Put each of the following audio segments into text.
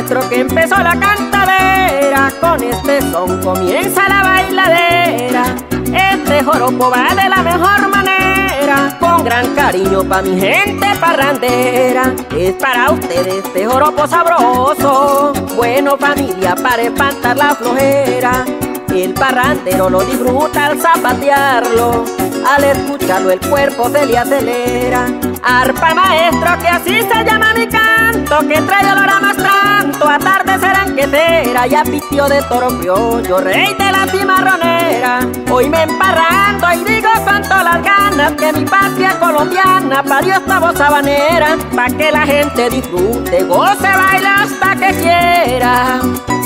maestro que empezó la cantadera, con este son comienza la bailadera. Este joropo va de la mejor manera, con gran cariño pa' mi gente parrandera. Es para ustedes este joropo sabroso, bueno familia para espantar la flojera. El parrandero lo disfruta al zapatearlo, al escucharlo el cuerpo se le acelera. Arpa maestro, que así se llama mi canto, que trae olor a más tanto, atardecer anquetera y a pitio de toro criollo, rey de la cimarronera. Hoy me emparrando y digo con todas las ganas que mi patria colombiana parió esta voz sabanera, pa' que la gente disfrute, goce, baile hasta que quiera.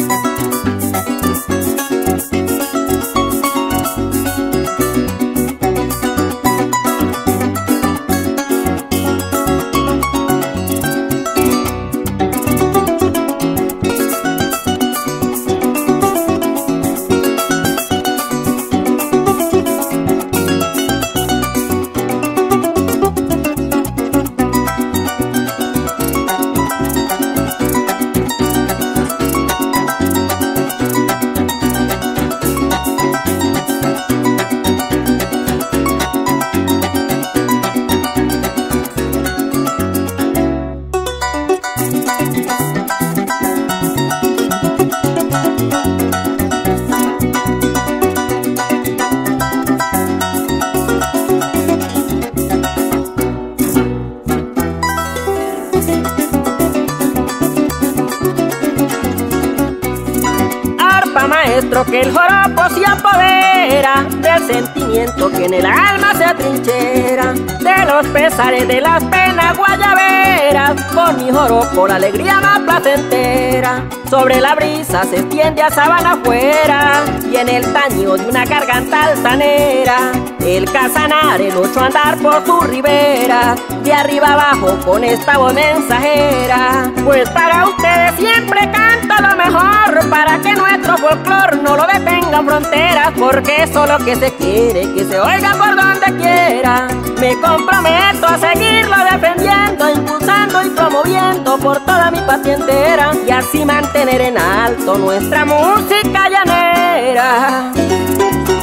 Maestro, que el joropo se apodera del sentimiento que en el alma se atrinchera, de los pesares, de las penas guayaberas, con mi joropo la alegría más placentera. Sobre la brisa se extiende a sabana afuera, y en el tañido de una garganta altanera, el casanare lo echó a andar por su ribera, de arriba abajo con esta voz mensajera. Pues para ustedes siempre canto lo mejor, para que nuestro folclor no lo detengan fronteras, porque eso es lo que se quiere, que se oiga por donde quiera. Me comprometo a seguirlo defendiendo, impulsando y promoviendo por toda mi patria entera, y así mantener en alto nuestra música llanera.